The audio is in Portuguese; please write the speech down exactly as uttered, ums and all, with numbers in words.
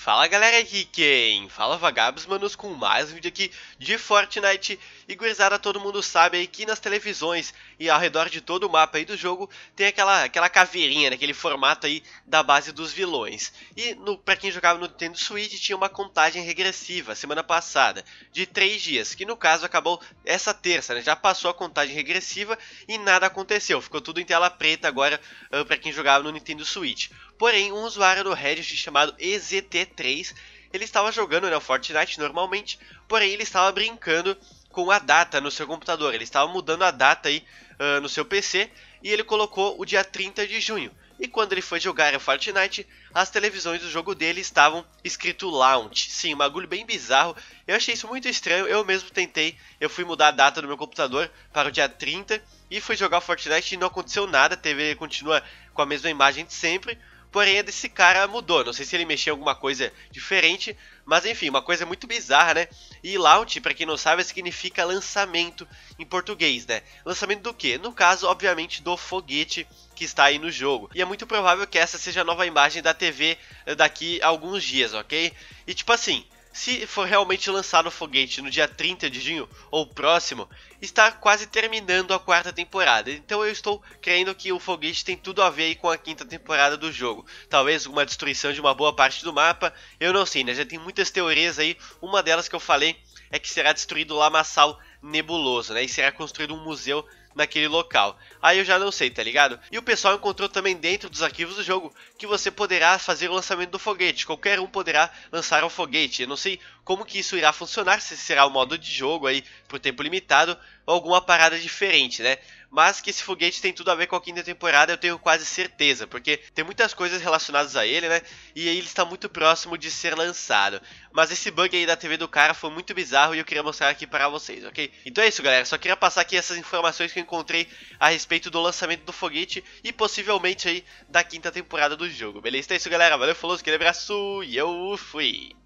Fala galera, aqui quem fala Vagabos, manos, com mais um vídeo aqui de Fortnite. E gurizada, todo mundo sabe aí que nas televisões e ao redor de todo o mapa aí do jogo tem aquela, aquela caveirinha, né, aquele formato aí da base dos vilões. E no, pra quem jogava no Nintendo Switch tinha uma contagem regressiva semana passada, de três dias, que no caso acabou essa terça, né, já passou a contagem regressiva e nada aconteceu, ficou tudo em tela preta agora uh, pra quem jogava no Nintendo Switch. Porém, um usuário do Reddit chamado E Z T três, ele estava jogando, né, o Fortnite normalmente, porém ele estava brincando com a data no seu computador, ele estava mudando a data aí uh, no seu P C e ele colocou o dia trinta de junho. E quando ele foi jogar o Fortnite, as televisões do jogo dele estavam escrito Launch. Sim, um bagulho bem bizarro. Eu achei isso muito estranho, eu mesmo tentei, eu fui mudar a data do meu computador para o dia trinta e fui jogar o Fortnite e não aconteceu nada, a T V continua com a mesma imagem de sempre. Porém, a desse cara mudou, não sei se ele mexeu em alguma coisa diferente, mas enfim, uma coisa muito bizarra, né? E launch, pra quem não sabe, significa lançamento em português, né? Lançamento do quê? No caso, obviamente, do foguete que está aí no jogo. E é muito provável que essa seja a nova imagem da T V daqui a alguns dias, ok? E tipo assim, se for realmente lançado o foguete no dia trinta de junho ou próximo, está quase terminando a quarta temporada. Então eu estou crendo que o foguete tem tudo a ver aí com a quinta temporada do jogo. Talvez uma destruição de uma boa parte do mapa, eu não sei, né? Já tem muitas teorias aí. Uma delas que eu falei é que será destruído o lamaçal nebuloso, né? E será construído um museu naquele local. Aí eu já não sei, tá ligado? E o pessoal encontrou também dentro dos arquivos do jogo que você poderá fazer o lançamento do foguete. Qualquer um poderá lançar um foguete. Eu não sei como que isso irá funcionar, se será o modo de jogo aí por tempo limitado ou alguma parada diferente, né? Mas que esse foguete tem tudo a ver com a quinta temporada, eu tenho quase certeza, porque tem muitas coisas relacionadas a ele, né? E aí ele está muito próximo de ser lançado. Mas esse bug aí da T V do cara foi muito bizarro e eu queria mostrar aqui para vocês, ok? Então é isso, galera, só queria passar aqui essas informações que eu encontrei a respeito do lançamento do foguete e possivelmente aí da quinta temporada do jogo, beleza? Então é isso, galera, valeu, falou, aquele abraço e eu fui!